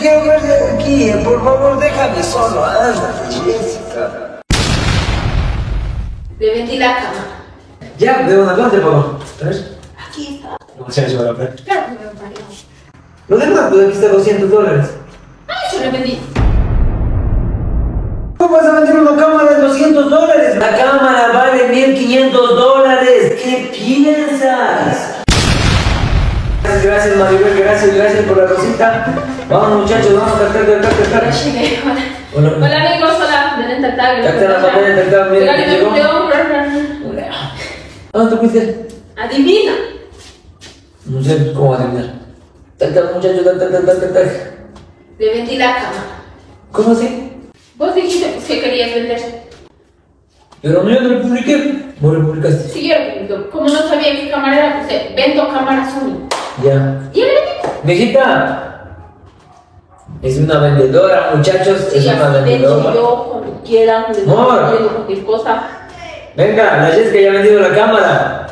quiero ver de aquí, por favor, déjame solo, ándate, Jessica. Le vendí la cama. Ya, ¿de dónde te pago? A ver. Aquí está. ¿Cómo se llama la ver? Claro que me parió. Lo demás, pues aquí está $200. Ah, yo le vendí. ¿Cómo vas a vender una cámara de $200? La cámara vale $1500. ¿Qué piensas? Gracias, Maribel, gracias por la cosita. Vamos, muchachos, vamos a cargar. Llegué, hola. Hola. Hola, amigos, hola. Ven a tag. Ya está la pantalla detectada, mira que llegó. ¿Dónde te fuiste? Adivina. No sé cómo adivinar. Tac, muchachos, tac. Le vendí la cama. ¿Cómo así? Vos dijiste pues, que querías vender. Pero no, yo no lo publiqué. Vos lo publicaste. Sí, yo, como no sabía qué cámara era, puse vendo cámara Sony. Ya. Y le vendí. Mijita. Es una vendedora, muchachos. Sí, es una así vendedora. yo, cuando quieran, les Amor. digo cualquier cosa. Venga, la Jessica ya ha vendido la cámara.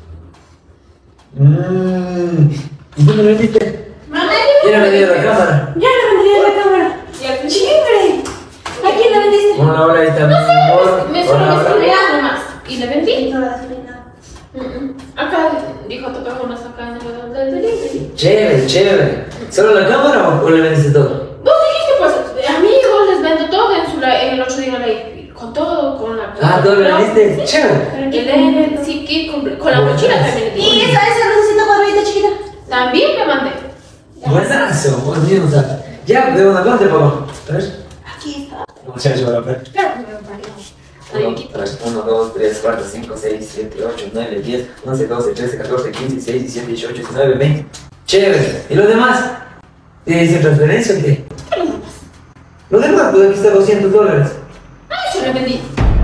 ¿Y tú me lo vendiste? Mamá, ¿Quién ha vendido la cámara? ya le vendí la cámara. Ya, chévere. ¿A quién le vendiste? Hola, ahí está. No sé, Amor. me solo me Hola, escribía hola. nomás. Y le vendí. No la gasolina. Acá dijo tu unas acá en el delivery. Chévere. ¿Solo la cámara o le vendiste todo? Vos dijiste, pues, amigos, les vendo todo el otro día leí. Con todo, con la. Ah, ¿todo le vendiste? Chévere. Sí, que con la mochila también le ¿Y di. esa lucecita cuadradita chiquita? También le mandé. Buenazo, muy bien, o sea. Ya, ¿de dónde te pago? A ver. Aquí está. ¿Cómo se llama la ver? Claro que me parió. 1, 2, 3, 4, 5, 6, 7, 8, 9, 10, 11, 12, 13, 14, 15, 16, 17, 18, 19, 20. Chévere. ¿Y los demás? ¿Tienes transferencia o qué? ¿Qué lo demás? Los demás, pues aquí está $200. Ah, yo le vendí.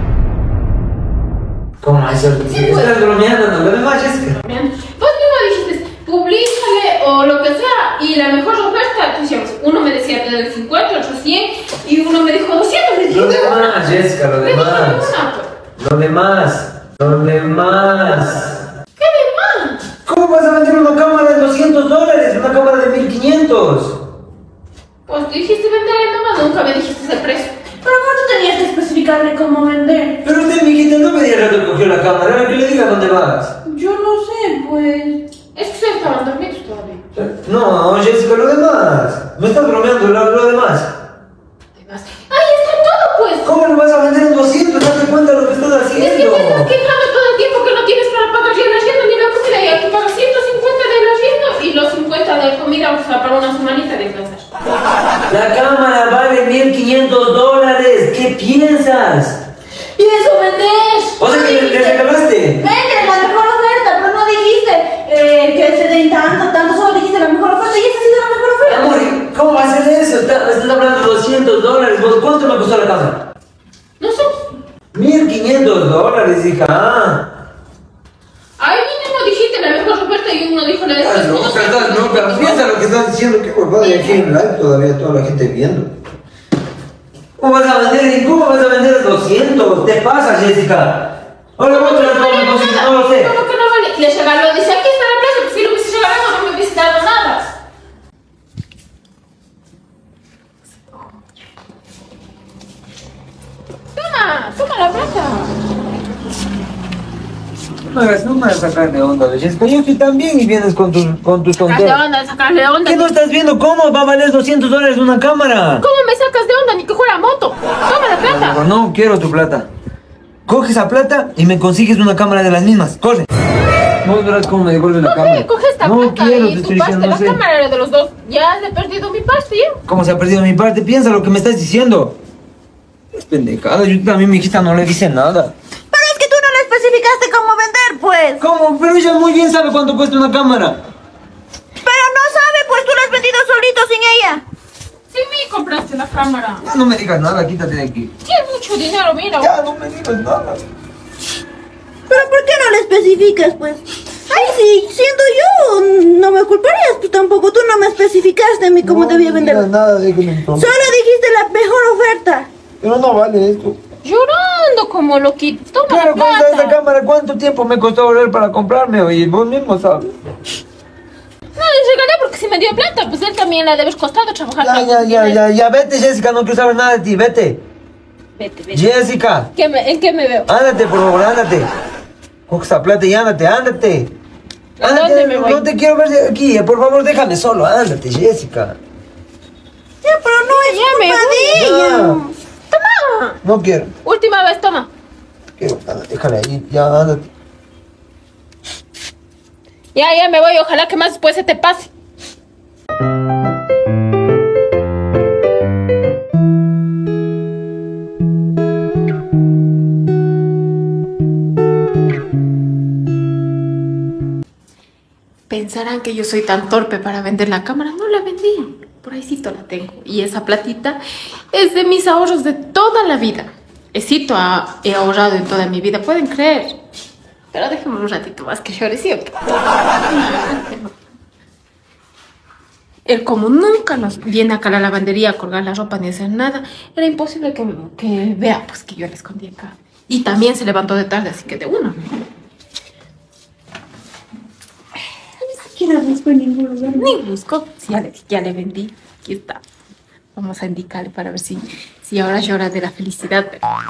¿Cómo eso? Sí, pues. Estás bromeando, ¿no? Lo demás, Jessica. Vos mismo dijiste, publícale o lo que sea, y la mejor oferta, decíamos, uno me decía de 50, otro 100, y uno me dijo 200, le dije, Lo demás, Jessica, lo me dijo demás. una, Lo demás. ¿qué demás? ¿Cómo vas a vender una cámara de $200? Una cámara de 1500. Pues tú dijiste venderle nomás, nunca me dijiste ese precio. Pero ¿por qué tenías que especificarle cómo vender? Pero usted, mijita, no me diga rato cogió la cámara, ahora que le diga dónde vas. Yo no sé, pues. Es que ustedes estaban dormidos todavía. No, Jessica, lo demás. Me estás bromeando, lo demás. Además, ¡ahí está todo, pues! ¿Cómo lo vas a vender en 200? Date cuenta de lo que estás Es que te haciendo. estás quejando todo el tiempo que no tienes para pagar el arriendo ni la comida, y aquí pagas 150 del arriendo y los 50 de comida, o sea, para una semanita de descansar. La cámara vale $1500. ¿Qué piensas? ¿Y eso vendés? O sea, que le regalaste. Vende la mejor oferta, pero no dijiste que se den tanto, solo dijiste la mejor oferta y esa ha sido la mejor oferta. Amor, ¿cómo va a ser eso? Estás hablando de $200. ¿Vos cuánto me costó la cámara? No sé. $1500, hija. Ahí mismo dijiste la mejor oferta y uno dijo la de Estás loca, piensa lo que estás diciendo. Qué huevada, y aquí en live todavía toda la gente viendo. ¿Cómo vas a vender 200? ¿Te pasa, Jessica? Ahora vos te la pongo, no lo sé. ¿Cómo que no vale? Le regaló, dice, aquí está la plaza, pues si lo hubiese regalado no me hubiese dado nada. Toma la plata. No me hagas sacar de onda, Jessica. Yo estoy tan bien y vienes con tus tonterías. Sacarle onda. ¿Qué no estás viendo? ¿Cómo va a valer $200 una cámara? ¿Cómo me sacas de onda? Ni que fuera moto. Toma la plata. No quiero tu plata. Coge esa plata y me consigues una cámara de las mismas. Corre. Vos verás cómo me devuelve la cámara. Coge esta no plata quiero, y te tu estoy parte. diciendo, no La sé. cámara era de los dos. Ya le he perdido mi parte, ¿ya? ¿Cómo se ha perdido mi parte? Piensa lo que me estás diciendo. Es pendejada, yo también mi hijita no le dice nada. Pero es que tú no le especificaste cómo vender, pues. ¿Cómo? Pero ella muy bien sabe cuánto cuesta una cámara. Pero no sabe, pues tú lo has vendido solito sin ella. Sí, me compraste la cámara. Ya no me digas nada, quítate de aquí. Tienes mucho dinero, mira. Ya no me digas nada. Pero ¿por qué no le especificas, pues? Ay, sí, siendo yo, no me culparías, tú tampoco. Tú no me especificaste a mí cómo debía vender. No nada, déjame entonces. Solo dijiste la mejor oferta. Pero no vale esto. Llorando como loquito. Toma Claro, la ¿cómo está esta plata. cámara? ¿Cuánto tiempo me costó volver para comprarme? Oye, vos mismo sabes. regalé porque si me dio plata, pues él también le debes costado trabajar. Ya, vete, Jessica, no quiero saber nada de ti, vete. Vete. Jessica. ¿En qué me veo? Ándate, por favor, ándate. Coge esa plata y ándate. Ándate, ¿Dónde me voy? no te quiero ver de aquí, por favor, déjame solo, ándate, Jessica. Ya, pero no es culpa de ella. Toma. No quiero. Última vez, toma. Quiero, ándate, déjale ahí, ya, ándate. Ya me voy, ojalá que más después se te pase. Pensarán que yo soy tan torpe para vender la cámara. No la vendí. Por ahícito la tengo. Y esa platita es de mis ahorros de toda la vida. He ahorrado en toda mi vida. ¿Pueden creer? Pero déjenme un ratito más que llore, ¿sí o qué? Él como nunca nos viene acá a la lavandería a colgar la ropa ni hacer nada, era imposible que vea pues que yo la escondí acá. Y también se levantó de tarde, así que de una. No busco en ningún lugar. Ni busco. Sí, ya le vendí. Aquí está. Vamos a indicarle para ver si ahora llora de la felicidad.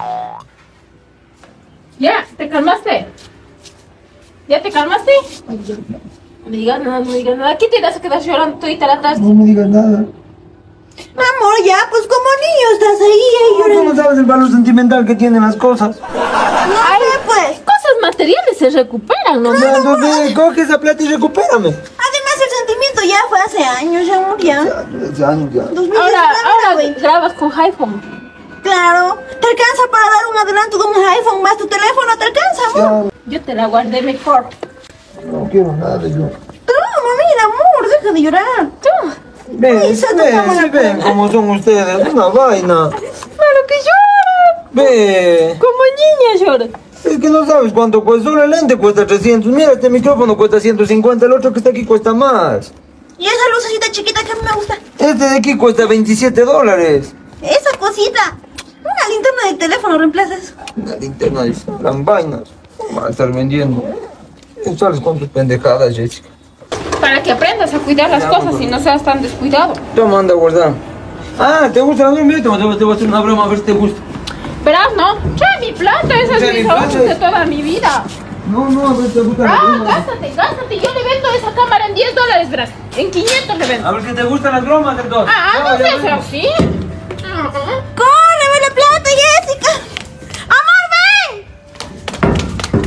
¿Ya? ¿Te calmaste? ¿Ya te calmaste? No me digas nada, no me digas nada. ¿Qué te vas a quedar llorando todita la tarde? No me digas nada. Amor, ya, pues como niño estás ahí Tú no sabes el valor sentimental que tienen las cosas. No sé, pues. Cosas materiales se recuperan, ¿no? Ya, entonces, coge esa plata y recupérame. Además, el sentimiento ya fue hace años, ya amor, ya. Hace años ya. 2019, Ahora güey. grabas con iPhone. Claro, te alcanza para dar un adelanto de un iPhone más tu teléfono, te alcanza, amor. Ya, Yo te la guardé mejor. no quiero nada de yo. Toma, mira, amor, deja de llorar. Tú. Ven, ven cómo son ustedes, una vaina. Pero que llora. Ve. Como niña llora. Es que no sabes cuánto cuesta, solo el lente cuesta 300. Mira, este micrófono cuesta 150, el otro que está aquí cuesta más. Y esa lucecita chiquita que a mí me gusta. Este de aquí cuesta $27. Esa cosita. Una linterna de teléfono reemplaza eso. Una linterna de las vainas. ¿Cómo van a estar vendiendo? Tú sabes con tus pendejadas, Jessica. Para que aprendas a cuidar las cosas y no seas tan descuidado. Toma, anda, guarda. Ah, ¿te gusta la broma? Te voy a hacer una broma a ver si te gusta. Verás, ¿no? Trae mi plata, esas Trae es mis mi ahorros plata. de toda mi vida. No, a ver si te gusta la Ah, broma. gástate. Yo le vendo esa cámara en $10, verás. En 500 le vendo. A ver si te gustan las bromas, entonces. No ya seas vengo. así. ¡Corre, ve la plata, Jessica! ¡Amor, ven!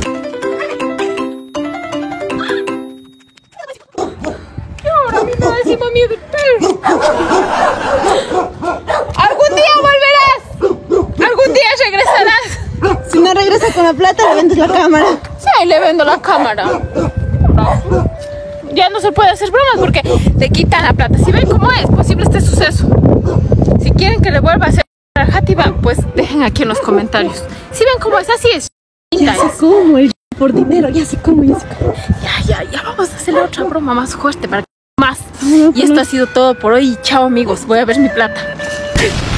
Ahora mi madre encima mío de perro. Algún día volverás. Algún día regresarás. Si no regresa con la plata, le vendes la cámara. Sí, ahí le vendo la cámara. Ya no se puede hacer bromas porque te quitan la plata. Si ven cómo es posible este suceso. Si quieren que le vuelva a hacer la játiva, pues dejen aquí en los comentarios. Si ven cómo es, así es. Ya sé cómo, el por dinero, ya sé cómo. Ya, vamos a hacer la otra broma más fuerte para que más. Y esto ha sido todo por hoy. Chao amigos, voy a ver mi plata.